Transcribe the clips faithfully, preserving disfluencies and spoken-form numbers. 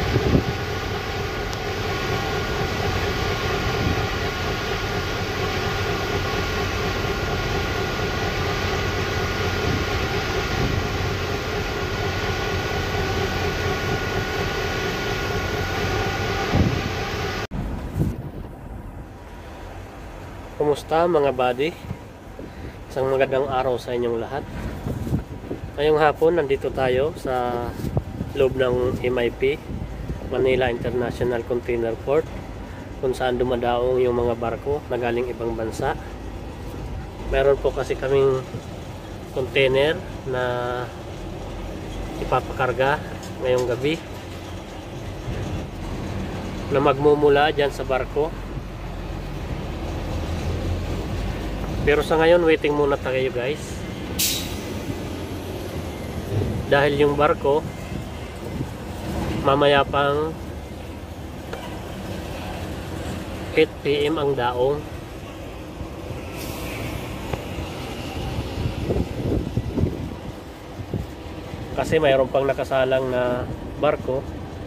Kumusta mga buddy? Isang magandang araw sa inyong lahat. Ngayong hapon nandito tayo sa loob ng M I P, Manila International Container Port, kung saan dumadaong yung mga barko na galing ibang bansa. Meron po kasi kaming container na ipapakarga ngayong gabi na magmumula dyan sa barko. Pero sa ngayon, waiting muna tayo guys. Dahil yung barko, mamaya pang eight P M ang daong. Kasi mayroon pang nakasalang na barko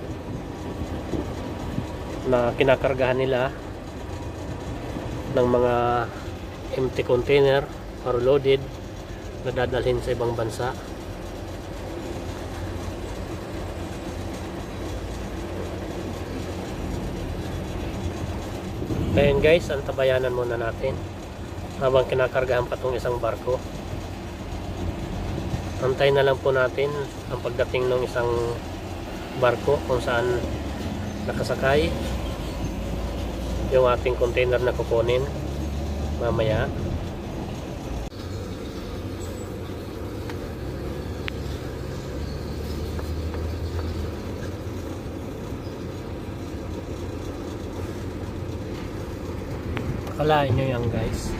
na kinakargahan nila ng mga empty container or loaded na dadalhin sa ibang bansa. Kaya guys, antabayanan muna natin habang kinakargahan pa tong isang barko. Antay na lang po natin ang pagdating ng isang barko kung saan nakasakay yung ating container na kukunin mamaya. Akalain nyo yan guys,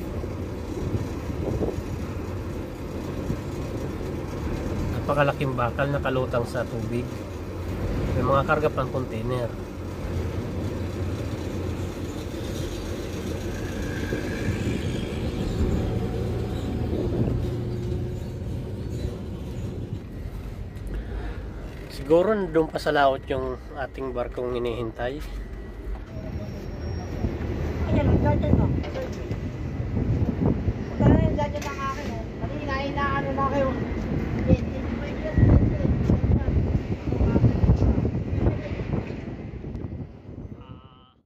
napakalaking bakal na kalutang sa tubig. May mga karga pang container. Siguro doon pa sa laot yung ating barkong hinihintay. Ayan, dyan mo. Dyan lang akin. Kanina, inaano na kayo.